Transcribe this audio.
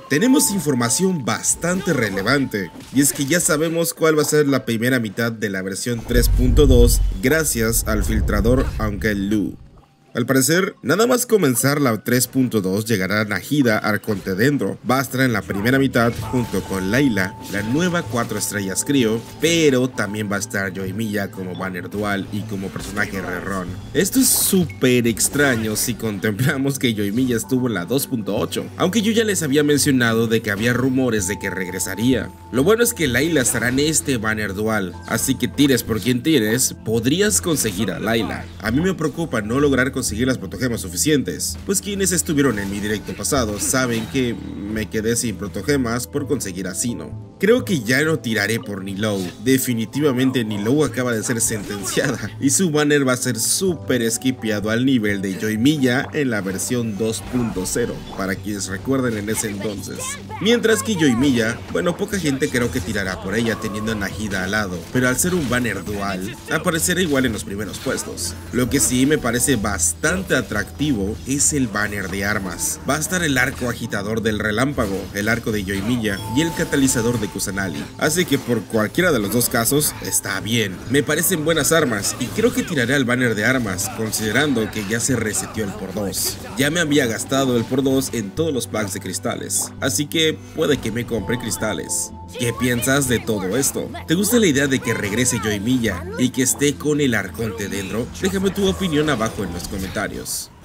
tenemos información bastante relevante, y es que ya sabemos cuál va a ser la primera mitad de la versión 3.2 gracias al filtrador Uncle Lou. Al parecer, nada más comenzar la 3.2 llegará Nahida Arcontedendro. Va a estar en la primera mitad junto con Layla, la nueva 4 estrellas Crio, pero también va a estar Yoimiya como banner dual y como personaje Rerón. Esto es súper extraño si contemplamos que Yoimiya estuvo en la 2.8, aunque yo ya les había mencionado de que había rumores de que regresaría. Lo bueno es que Layla estará en este banner dual, así que tires por quien tires, podrías conseguir a Layla. A mí me preocupa no lograr conseguir las protogemas suficientes, pues quienes estuvieron en mi directo pasado saben que me quedé sin protogemas por conseguir a Sino. Creo que ya no tiraré por Nilou, definitivamente Nilou acaba de ser sentenciada y su banner va a ser súper skipeado al nivel de Yoimiya en la versión 2.0, para quienes recuerden en ese entonces. Mientras que Yoimiya, bueno, poca gente creo que tirará por ella teniendo a Nahida al lado, pero al ser un banner dual, aparecerá igual en los primeros puestos. Lo que sí me parece bastante atractivo es el banner de armas. Va a estar el arco agitador del relámpago, el arco de Yoimiya y el catalizador de Kusanali, así que por cualquiera de los dos casos está bien. Me parecen buenas armas y creo que tiraré al banner de armas considerando que ya se reseteó el por 2. Ya me había gastado el por 2 en todos los packs de cristales, así que puede que me compre cristales. ¿Qué piensas de todo esto? ¿Te gusta la idea de que regrese Yoimiya y que esté con el Arcontedendro? Déjame tu opinión abajo en los comentarios.